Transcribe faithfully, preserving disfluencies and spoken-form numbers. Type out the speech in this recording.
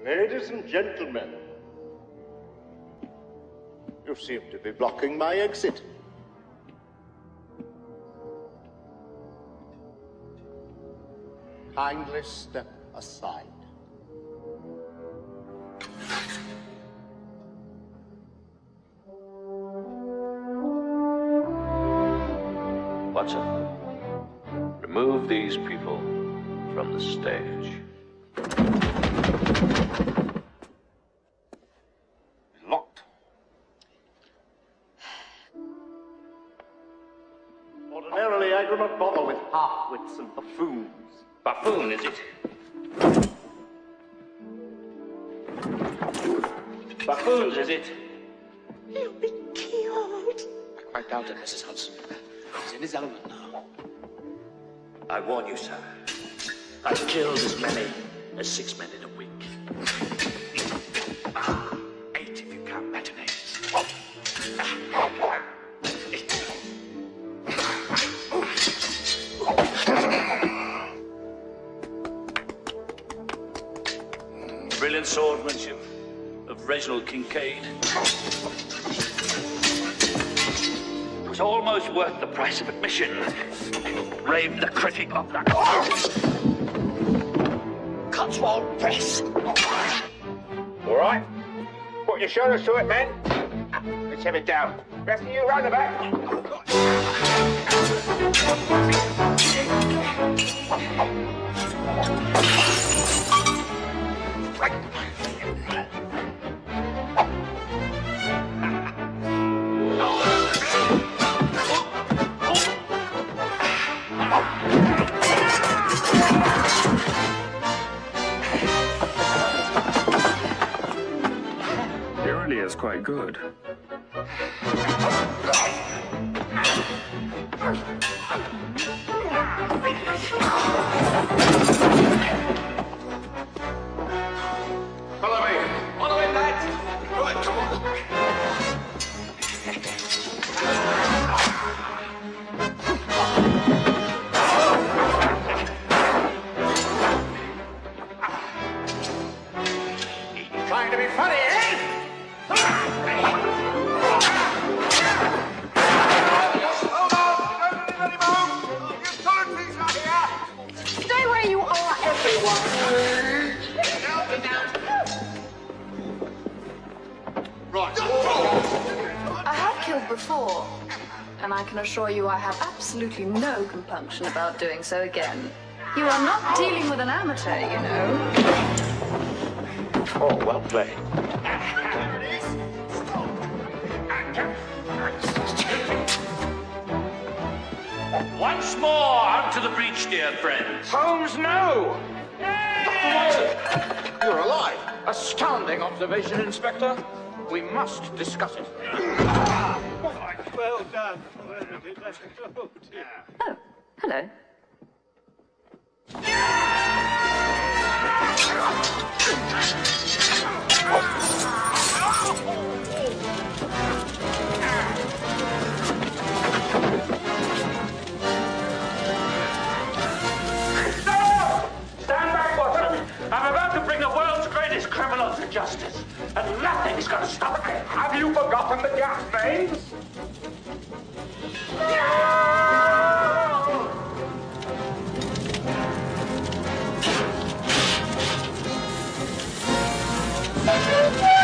Ladies and gentlemen, you seem to be blocking my exit. Kindly step aside. Watson, remove these people from the stage. Locked. Ordinarily, I do not bother with half-wits and buffoons. Buffoon, is it? Buffoons, is it? He'll be killed. I quite doubt it, Missus Hudson. He's in his element now. I warn you, sir. I've killed as many as six men in a week. Eight if you count matinees. Brilliant swordsmanship of Reginald Kincaid. It was almost worth the price of admission. Raved the critic of the Cotswold Press. All right. Put your shoulders to it, men. Let's have it down. Rest of you round the back. Is quite good. Follow me. On the way, lads. Right, come on. Trying to be funny, eh? Stay where you are, everyone. Right. I have killed before, and I can assure you I have absolutely no compunction about doing so again. You are not dealing with an amateur, you know. Oh, well played. Once more, out to the breach, dear friends. Holmes, no! Doctor Watson! You're alive. Astounding observation, Inspector. We must discuss it. Well done. Oh, hello. Stand back, Watson. I'm about to bring the world's greatest criminal to justice, and nothing's going to stop me. Have you forgotten the gas mains? No!